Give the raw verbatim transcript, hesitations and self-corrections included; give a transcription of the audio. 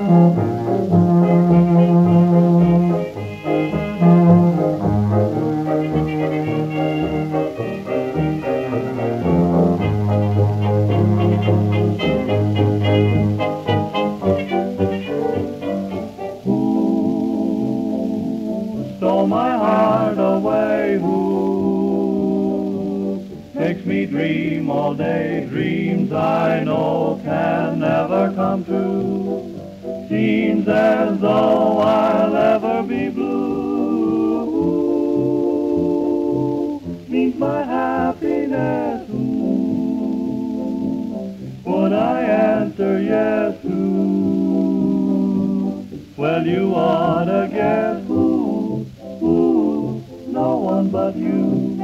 Stole my heart away, who makes me dream all day, dreams I know can never come true. Seems as though I'll ever be blue. Means my happiness, ooh. Would I answer yes, ooh? Well, you ought to guess, ooh, ooh, no one but you.